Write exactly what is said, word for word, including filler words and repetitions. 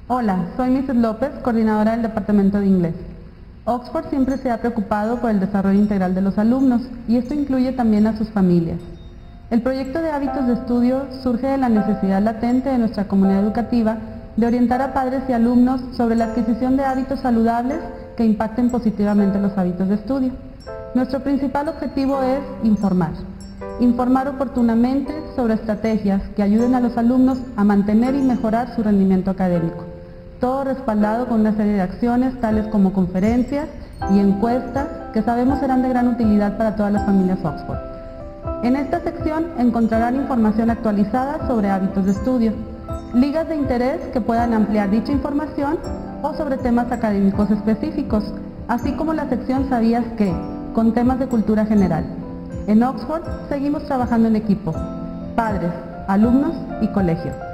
Hola, soy missus López, coordinadora del Departamento de Inglés. Oxford siempre se ha preocupado por el desarrollo integral de los alumnos y esto incluye también a sus familias. El proyecto de hábitos de estudio surge de la necesidad latente de nuestra comunidad educativa de orientar a padres y alumnos sobre la adquisición de hábitos saludables que impacten positivamente los hábitos de estudio. Nuestro principal objetivo es informar. Informar oportunamente sobre estrategias que ayuden a los alumnos a mantener y mejorar su rendimiento académico. Todo respaldado con una serie de acciones tales como conferencias y encuestas que sabemos serán de gran utilidad para todas las familias Oxford. En esta sección encontrarán información actualizada sobre hábitos de estudio, ligas de interés que puedan ampliar dicha información o sobre temas académicos específicos, así como la sección ¿Sabías qué?, con temas de cultura general. En Oxford seguimos trabajando en equipo, padres, alumnos y colegio.